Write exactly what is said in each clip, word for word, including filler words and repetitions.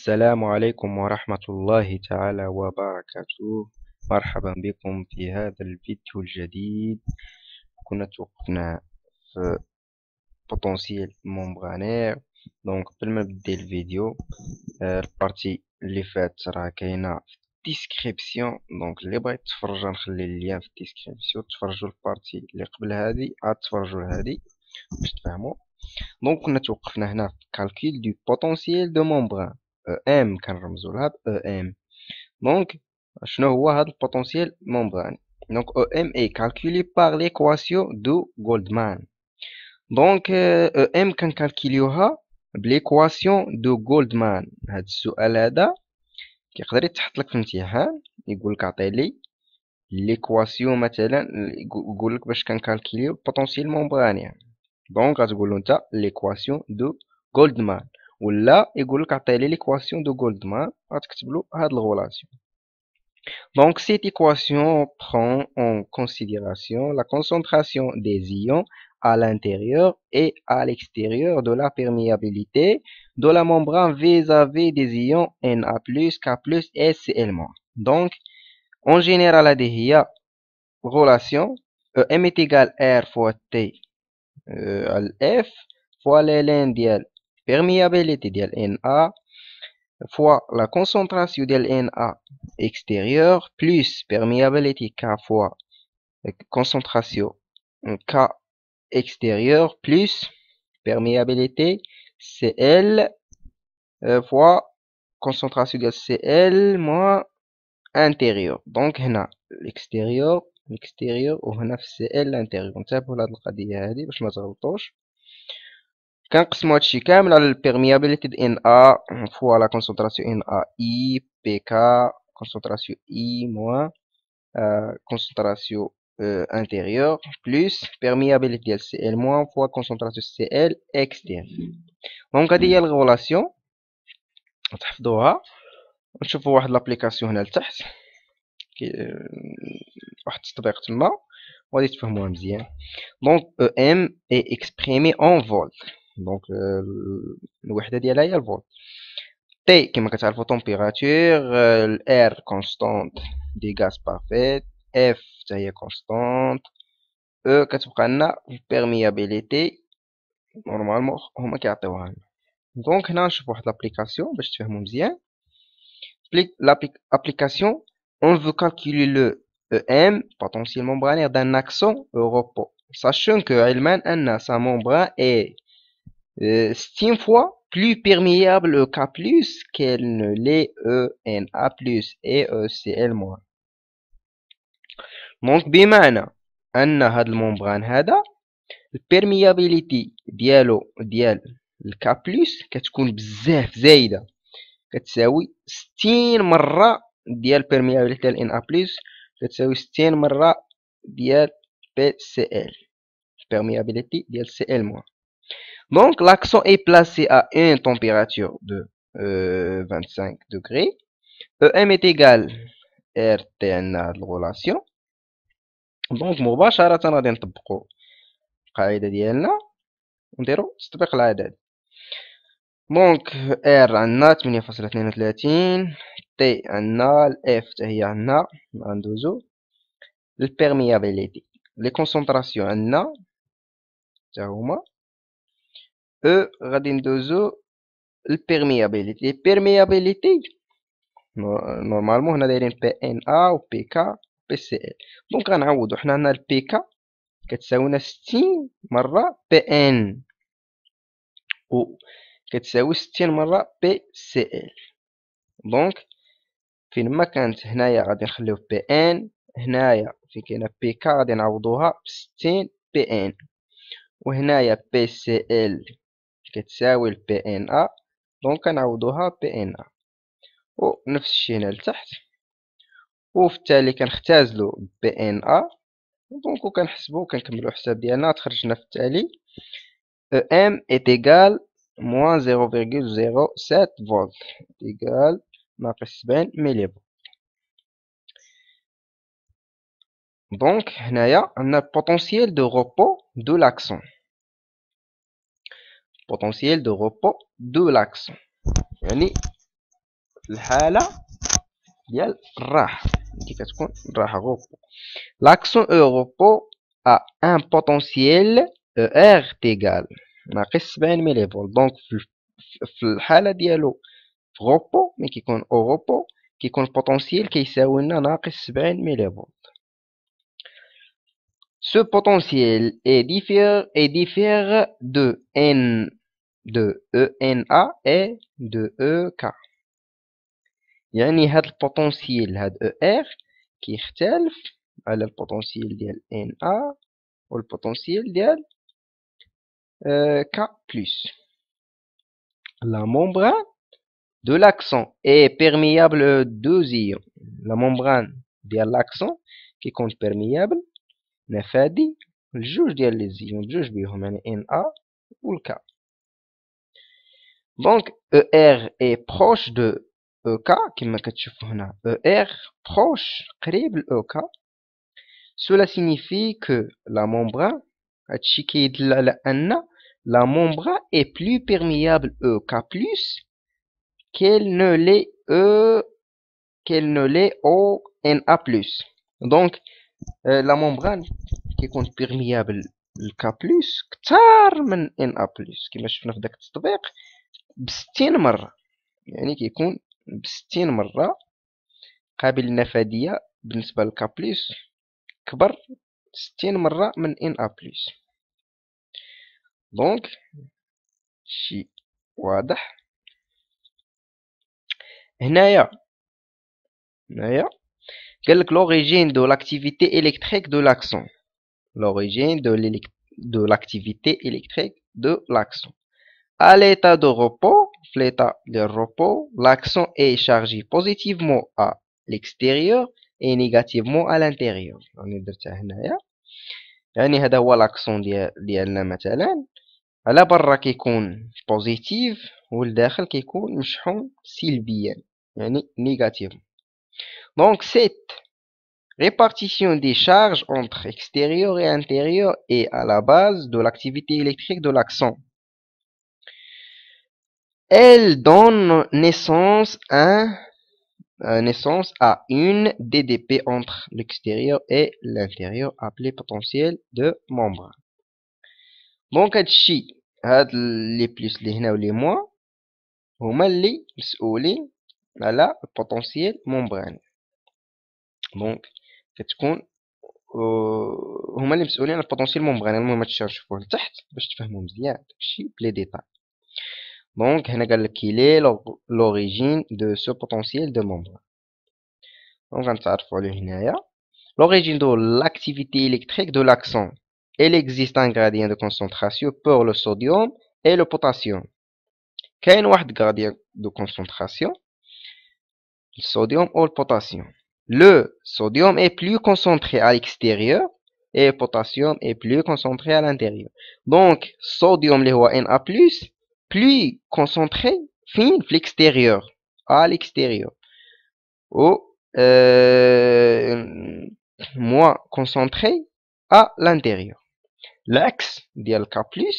السلام عليكم ورحمة الله تعالى وبركاته. مرحبا بكم في هذا الفيديو الجديد. كنا توقفنا في بوتنسيال ممبرانير. دونك قبل ما نبدا الفيديو، آه، البارتي اللي فات راه كاينه في الديسكريبسيون. دونك اللي بغيت تفرج نخلي اللين في الديسكريبسيون، تفرجوا البارتي اللي قبل هذه عاد تفرجوا لهذه باش تفهموا. دونك كنا توقفنا هنا في كالكول دو بوتنسيال دو ممبران ام، كنرمزو لها ب ام. دونك شنو هو هذا البوتنسيال ممبراني؟ دونك ام اي كالكولي باغ ليكواسيون دو غولدمان. دونك ام كنكالكوليوها بليكواسيون دو غولدمان. هذا السؤال هذا كيقدر يتحط لك في الامتحان، يقول لك عطي لي ليكواسيون مثلا، يقول لك باش كنكالكوليو البوتنسيال ممبراني. دونك غتقول له انت ليكواسيون دو غولدمان، ولا يقول لك عطي لي ليكواسيون دو غولدمان، غتكتب له هاد الغولاسيون. Donc, cette équation prend en considération la concentration des ions à l'intérieur et à l'extérieur de la perméabilité de la membrane vis-à-vis des ions Na plus, K plus et Cl-. Donc, en général, il y a une relation M est égal à R fois T euh, F fois ln ديال perméabilité ديال Na fois la concentration de Na extérieure plus perméabilité K fois concentration K extérieure plus perméabilité Cl euh, fois concentration de Cl moins intérieur. Donc هنا l'extérieur l'extérieur وهنا في Cl l'intérieur. نتابعوا لهاد القضية هادي باش ما تغلطوش. كنقسمو هادشي كامل على البيرميابيليتي ديال Na فوا لا كونسونطراسيون Na I بي كا كونسونطراسيون I موان كونسونطراسيون انتيريور بلس بيرميابيليتي ديال Cl موان فوا كونسونطراسيون Cl اكستيريور. دونك هادي هي الغولاسيون، تحفظوها. نشوفوا واحد لابليكاسيون هنا لتحت، واحد التطبيق تما وغادي تفهموها مزيان. دونك ام اي اكسبريمي اون فولت. دونك الوحده ديالها هي الفولت. تي كما كتعرفوا تمبيراتور، الار كونستانت دي غاز بارفيت، اف حتى هي كونستانت، او كتبقى لنا البيرميابيليتي نورمالمون هما كيعطيوها لنا. دونك هنا نشوف واحد لابليكاسيون باش تفهموا مزيان. l'application, on veut calculer le E M, potentiel membranaire d'un accent au repos, sachant que علما أن sa membrane est euh, six fois plus perméable au K plus qu'elle ne l'est E Na plus et E Cl moins. Donc بمعنى أن هاد الممبران هذا البيرميابيليتي ديالو ديال الكا بلس كتكون بزاف زايدة، كتساوي ستين مرة ديال بيرميابيليتي ديال ان ا بلس، كتساوي ستين مرة ديال بي سي ال بيرميابيليتي ديال سي ال موان. دونك لاكسون اي بلاسي ا اون تمبيراتور دو vingt-cinq degrés. او ام est égal ار تي. عندنا هاد الغولاسيون. دونك مباشرة غادي نطبقو القاعدة ديالنا ونديرو تطبيق العدد. دونك ار عندنا ثمانية فاصلة اثنين وثلاثين، تي عندنا، الاف حتى هي عندنا، غندوزو للبيرميابيليتي. لي كونسونطراسيون عندنا حتى هما، او غادي ندوزو للبيرميابيليتي. البيرميابيليتي نورمالمون هنا دايرين بي ان ا و بي كا و بي سي ال. دونك غنعوضو، حنا عندنا البي كا كتساوينا ستين مرة بي ان و كتساوي ستين مرة بي سي ال. دونك فين ما كانت هنايا غادي نخليو بي ان، هنايا فين كاينه بي كا غادي نعوضوها بستين بي ان، وهنايا بي سي ال كتساوي البي ان ا، دونك كنعوضوها بي ان ا، ونفس الشيء هنا لتحت، وفي التالي كنختازلو بي ان ا. دونك وكنحسبو كنكملو الحساب ديالنا، تخرجنا في التالي ام est égal moins zéro virgule zéro sept فولت égal ناقص سبعين ملي فولت. دونك هنايا عندنا البوتنسيال دو روبو دو لاكسون. potentiel de repos de l'axon يعني الحالة ديال الراحة كي كتكون الراحة غوبو. L'accent E repos a un potentiel E R égal ناقص سبعين ملي فولت. دونك في الحالة ديالو في غوبو ملي كيكون او غوبو كيكون البوتونسييل كيساوي لنا ناقص سبعين ملي فولت. Ce potentiel est diffère est diffère de N de E N A et de E K. يعني هاد البوتونسييل هاد E R كيختلف على البوتونسييل ديال N A والبوتونسييل ديال K plus. La membrane de l'accent est perméable deux ions. La membrane ديال l'accent كيكون perméable نفادي الجوج ديال لي زيون بجوج بيهم يعني Na و K. Donc E R est proche de E K كما كتشوفوا هنا E R proche قريب ل E K. Cela signifie que la membrane هادشي كيدل على أن la membrane est plus perméable E K plus qu'elle ne l'est E qu'elle ne l'est au Na plus. Donc euh, la membrane كيكون perméable ل K plus كتار من Na plus كما شفنا في داك التطبيق بستين مرة. يعني كيكون بستين مرة قابل للنفاذية بالنسبة ل K plus كبر ستين مرة من Na plus. دونك شي واضح. هنايا هنايا قالك l'origine de l'activité électrique de l'accent. L'origine de de l'activité électrique de l'accent. À l'état de repos, l'état de repos, l'accent est chargé positivement à l'extérieur et négativement à l'intérieur. راني درتها هنايا. يعني هذا هو l'accent ديال ديالنا مثلا على برا كيكون بوزيتيف والداخل كيكون مشحون سلبيا يعني نيجاتيف. Donc cette répartition des charges entre extérieur et intérieur est à la base de l'activité électrique de l'accent. Elle donne naissance à, euh, naissance à une D D P entre l'extérieur et l'intérieur appelé potentiel de membrane. Donc هادشي هاد لي بلس لي هنا ولي موان هما اللي مسؤولين على البوتنسيال ممبراني. دونك كتكون هما اللي مسؤولين على البوتنسيال ممبراني. المهم هادشي نشوفوه لتحت باش تفهموا مزيان داكشي بلي ديتاي. دونك هنا قالك كيلي لوريجين دو سو بوتنسيال دو ممبران. دونك غنتعرفوا عليه هنايا. L'origine de l'activité électrique de l'accent. Il existe un gradient de concentration pour le sodium et le potassium. كاين واحد gradient de concentration le sodium ou le potassium. Le sodium est plus concentré à l'extérieur et le potassium est plus concentré à l'intérieur. Donc sodium اللي هو Na plus plus concentré فين في l'extérieur à l'extérieur ou euh, moins concentré à l'intérieur. L'axe ديال K plus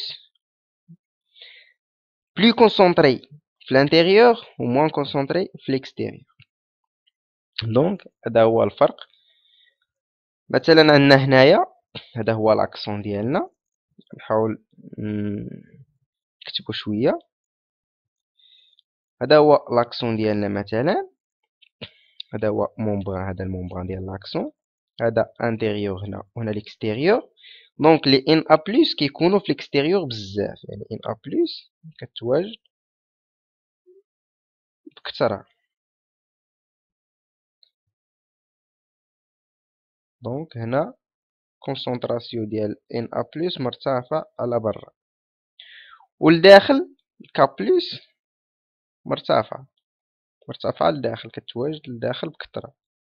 plus concentré في l'intérieur ou moins concentré في l'extérieur. دونك هذا هو الفرق. مثلا عندنا هنايا هذا هو لاكسون ديالنا. نحاول نكتبو شويه. هذا هو لاكسون ديالنا مثلا. هذا هو مومبران هذا المومبران ديال لاكسون. هذا انتيريور هنا وهنا ليكستيريور. دونك لي ان ا بلس كيكونوا في ليكستيريور بزاف. يعني ان ا بلس كتواجد بكثرة. دونك هنا كونسونطراسيون ديال ان ا بلس مرتفعة على برا والداخل كا بلس مرتفعة مرتفعة لداخل كتواجد لداخل بكثرة.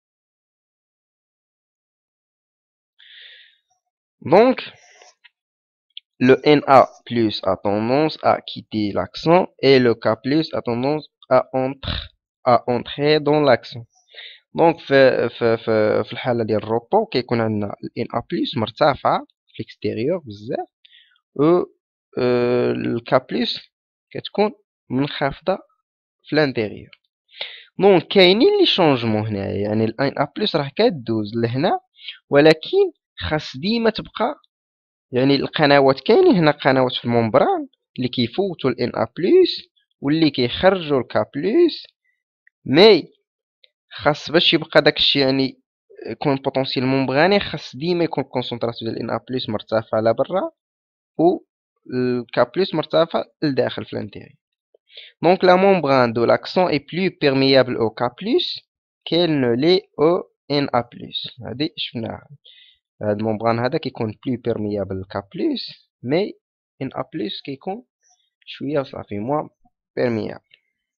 دونك le Na plus a tendance à quitter l'accent et le K plus a tendance à, entre, à entrer dans l'accent. دونك في في في في الحالة ديال الروبو كيكون عندنا ال Na plus مرتفعة في الاكستيريور بزاف و ال K plus كتكون منخفضة في الانتيريور. دونك كاينين لي شونجمون هنايا، يعني ال ان ا بلس راه كدوز لهنا، ولكن خاص ديما تبقى، يعني القنوات كاينين هنا قنوات في الممبران اللي كيفوتوا ال ان ا بلس واللي كيخرجوا ال كا بلس، مي خاص باش يبقى داكشي يعني يكون بوتونسييل ممبراني، خاص ديما يكون الكونسونطراسيون ديال ان ا بلس مرتفعه على برا و الكا بلس مرتفع لداخل في الانتيريور. دونك لا membrane de l'axon est plus perméable au K plus qu'elle ne l'est au ان ا plus. هادي شفناها، هاد الممبران هذا كيكون plus perméable لل K plus، مي ان ا plus كيكون شويه صافي moins perméable.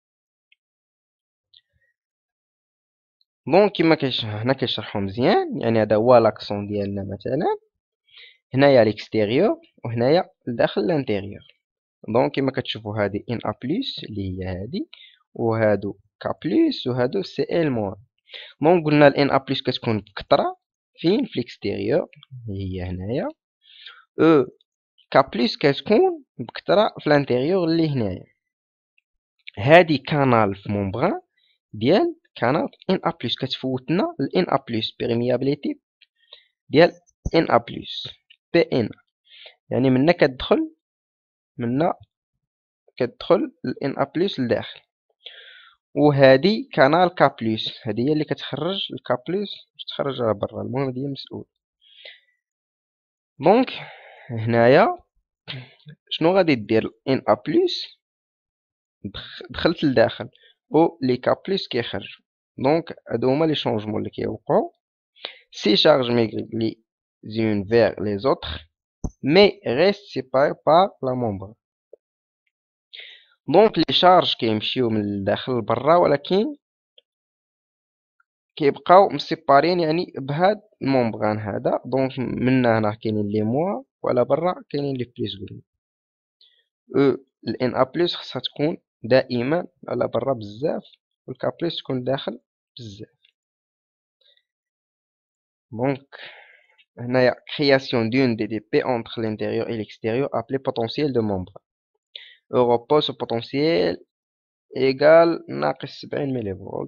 دونك كيما كيش هنا كيشرحو مزيان، يعني هذا هو لاكسون ديالنا مثلا، هنايا ليكستيريور وهنايا لداخل الانتيريور. دونك كيما كتشوفوا هادي ان ا بلس اللي هي هادي، وهادو ك بلس وهادو سي ال موان. دونك قلنا ال ان ا بلس كتكون بكثرة فين؟ في ليكستيريور هي هنايا، او ك بلس كتكون بكثرة في الانتيريور اللي هنايا. هادي كانال في ممبران ديال كانال ان ا بلس كتفوتنا ال ان ا بلس بيرميابيليتي ديال ان ا بلس بي ان، يعني منا كتدخل منا كتدخل ال ان ا بلس لداخل. وهادي كانال كا بلس، هادي هي اللي كتخرج الكا بلس باش تخرجها برا، المهم هادي هي المسؤول. دونك هنايا شنو غادي دير ان ا بلس؟ دخلت لداخل و لي كا بلس كيخرجوا. دونك هادو هما لي شونجمون اللي كيوقعوا. سي شارج ميغري لي زون فيغ لي زوطخ مي ريست سيباري بار لا مومبران. دونك لي شارج كيمشيو من الداخل لبرا، ولكن كيبقاو مسيبارين يعني بهاد المومبران هذا. دونك منا هنا كاينين لي موا وعلى برا كاينين لي بليس قلنا. او ال ان ا بلس خصها تكون دائما على برا بزاف، والكا بلس تكون داخل بزاف. دونك هنايا création d'une D D P entre l'intérieur et l'extérieur appelé potentiel de membrane. au repos ce potentiel égal ناقص سبعين ملي فولت.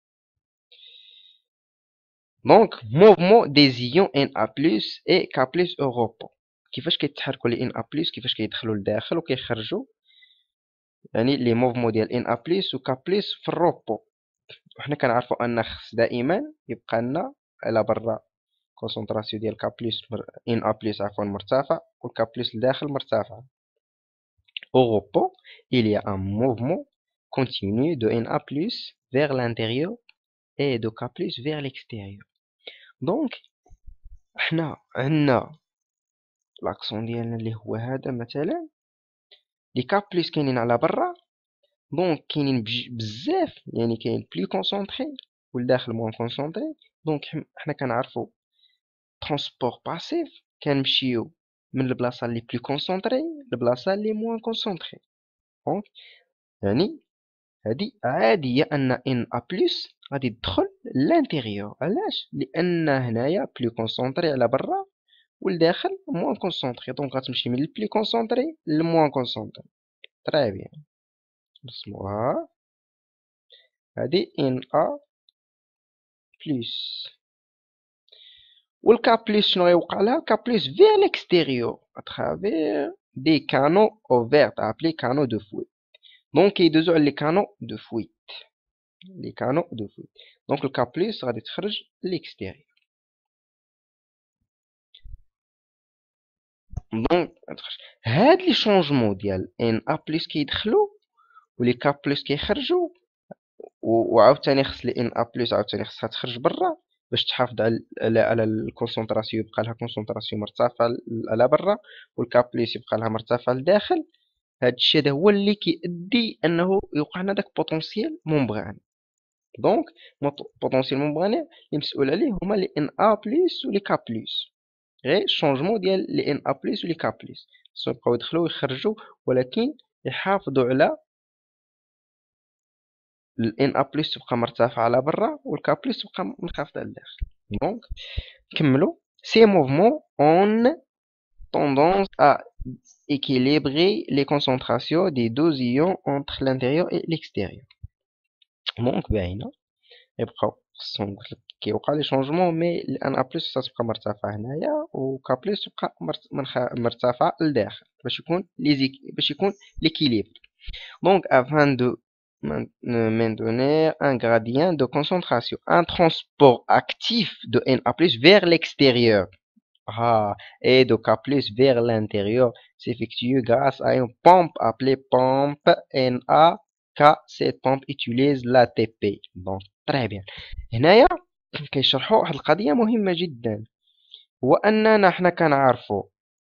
دونك موفمون دي زيون ان ا بلس اي كا بلس او repos، كيفاش كيتحركوا لي ان ا بلس، كيفاش كيدخلوا لداخل وكيخرجوا، يعني لي موفمون ديال ان ا بلس و كا بلس في الروبو. وحنا كنعرفوا ان خص دائما يبقى لنا على برا كونسونطراسيون ديال كا بلس ان ا بلس عفوا مرتفع، والكا بلس لداخل مرتفع. au repos il y a un mouvement continu de ان ا plus vers l'intérieur et de K plus vers l'extérieur. دونك حنا عندنا لاكسون ديالنا اللي هو هذا مثلا، لي كا بلس كاينين على برا، دونك كاينين بزاف، يعني كاين بلي كونسونطري والداخل موان كونسونطري. دونك حنا كنعرفو ترونسبور باسيف كنمشيو من البلاصه اللي بلي كونسونطري للبلاصه اللي موان كونسونطري. دونك يعني هادي عاديه ان ان ا بلس غادي تدخل لانتيريور. علاش؟ لان هنايا بلي كونسونطري على برا والداخل موان كونسونطري، دونك غتمشي من البلي كونسونطري للموان كونسونطري. تري بيان، نرسموها هادي ان ا بلس. والكا بلس شنو غيوقع لها؟ كا بلس فيغ ليكستيريور اترافير دي كانو اوفيرت ابلي كانو دو فويت. دونك كيدوزو على لي كانو دو فويت، لي كانو دو فويت. دونك الكا بلس غادي تخرج ليكستيريور. دونك هاد لي شونجمون ديال ان ا بلس كيدخلو ولي كا بلس كيخرجوا، وعاوتاني خص لي ان ا بلس عاوتاني خصها تخرج برا باش تحافظ على على, على الكونسونطراسيون، يبقى لها كونسونطراسيون مرتفعه على برا والكا بلس يبقى لها مرتفع لداخل. هاد الشيء هذا هو اللي كيؤدي انه يوقع لنا داك بوتونسييل ممبراني. دونك بوتونسييل ممبراني اللي مسؤول عليه هما لي ان ا بلس ولي كا بلس. غير الشونجمون ديال لي ان ا بلس ولي كا بلس خصهم يبقاو يدخلوا ويخرجوا، ولكن يحافظوا على ال ان ا بلس تبقى مرتفعة على برا والكا بلس تبقى منخفضة على الداخل. دونك نكملوا. سي موفمون اون tendance à équilibrer les concentrations des deux ions entre l'intérieur et l'extérieur. دونك باينه يبقاو خصهم قلتلك كيوقع لي شونجمون، مي الان ا بلس تتبقى مرتفعه هنايا و ك بلس تبقى مرتفعه لداخل باش يكون لي باش يكون ليكيليبر. Donc, afin de maintenir un gradient de concentration, un transport actif de Na plus vers l'extérieur ah, et de K plus vers l'intérieur s'effectue grâce à une pompe appelée pompe Na K. Cette pompe utilise l'A T P. Donc, très bien. هنايا كيشرحوا واحد القضية مهمة جدا، هو أننا حنا كنعرفوا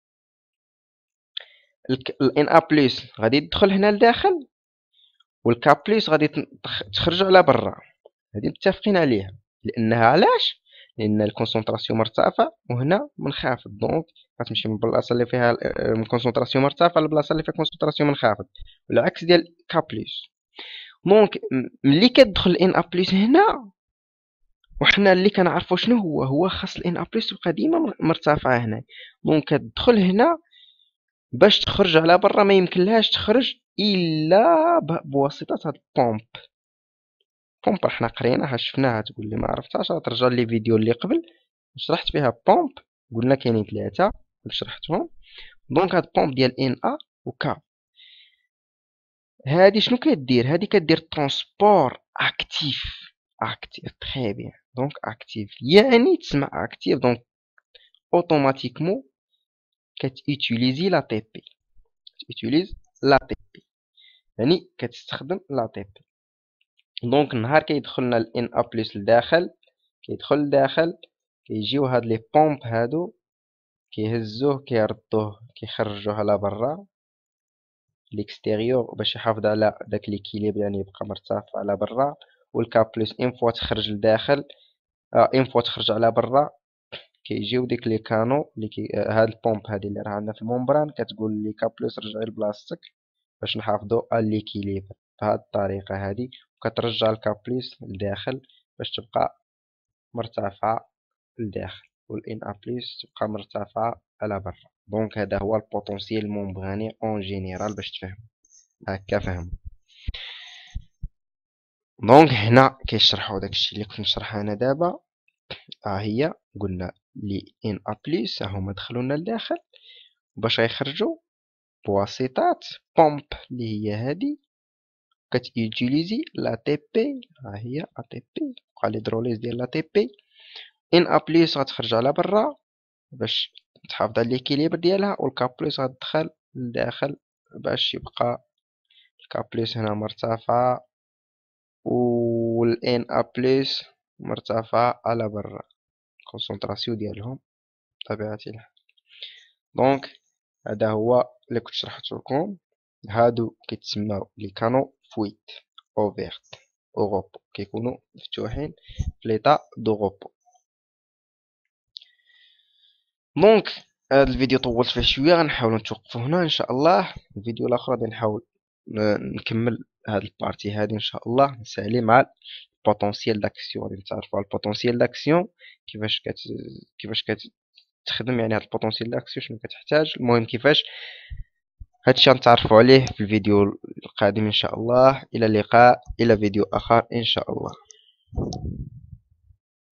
ال Na plus غادي يدخل هنا لداخل والكا بليس غادي تخرج على برا، هادي متفقين عليها. لانها علاش؟ لان الكونسونطراسيون مرتفعه وهنا منخفض، دونك غتمشي من البلاصه اللي فيها من كونسونطراسيون مرتفعه للبلاصه اللي فيها كونسونطراسيون منخفض، والعكس ديال كا بليس. دونك ملي كتدخل ان ا بليس هنا، وحنا اللي كنعرفوا شنو هو هو خاص الان ا بليس تبقى ديما مرتفعه هنا. دونك كتدخل هنا باش تخرج على برا ما يمكنلهاش تخرج الا بواسطه هاد البومب. بومب حنا قريناها شفناها، تقول لي ما عرفتهاش ترجع لي فيديو اللي قبل شرحت فيها بومب، قلنا كاينين ثلاثه شرحتهم. دونك هاد بومب ديال ان ا و ك هادي شنو كدير؟ هادي كدير ترونسبور اكتيف اكتيف تري بيان. دونك اكتيف يعني تسمع اكتيف، دونك اوتوماتيكمون كتيتيليزي لا تي بي كتيتيليز لا تي بي يعني كتستخدم لا تي بي. دونك النهار كيدخلنا ال ان ا بلس لداخل، كيدخل لداخل كيجيو هاد لي بومب هادو كيهزوه كيردوه كيخرجوه على برا ليكستيريور باش يحافظ على داك ليكيليبر، يعني يبقى مرتفع على برا. والكا بلس ان فوا تخرج لداخل اه ان فوا تخرج على برا كيجيو ديك لي كانو اللي كي آه هاد البومب هادي اللي راه عندنا في الممبران كتقول لي كا بلس رجعي لبلاصتك باش نحافظو على ليكيليبر بهاد الطريقه هادي، وكترجع الكا بلس لداخل باش تبقى مرتفعه لداخل، والان ا بلس تبقى مرتفعه على برا. دونك هذا هو البوتونسييل ممبراني اون جينيرال باش تفهم هكا فهم. دونك هنا كيشرحوا داكشي اللي كنت نشرح انا دابا. ها هي قلنا لي ان ا بلس هما دخلوا لنا لداخل باش يخرجوا بواسطه بومب اللي هي هادي كتيوتيليزي لا تي بي. ها هي ا تي بي بقى ليدروليز ديال لا تي بي. ان ا بلس غتخرج على برا باش تحافظ على ليكيليبر ديالها، والكا بلس غتدخل لداخل باش يبقى الكا بلس هنا مرتفعة والان ا بلس مرتفعة على برا الكونسونطراسيون ديالهم بطبيعة الحال. دونك هذا هو اللي كنت شرحت لكم. هادو كيتسماو لي كانو فويت اوفيرت او غوبو، كيكونوا مفتوحين في ليطا دو غوبو. دونك هذا الفيديو طولت فيه شويه، غنحاول نتوقفو هنا ان شاء الله. الفيديو الاخر غادي نحاول نكمل هاد البارتي هادي ان شاء الله، نسالي مع البوتونسييل داكسيون. غادي نتعرفوا على البوتونسييل داكسيون كيفاش كت كيفاش كتخدم، يعني هاد البوتونسييل داكسيون شنو كتحتاج، المهم كيفاش. هادشي غنتعرفوا عليه في الفيديو القادم ان شاء الله. الى اللقاء، الى فيديو اخر ان شاء الله.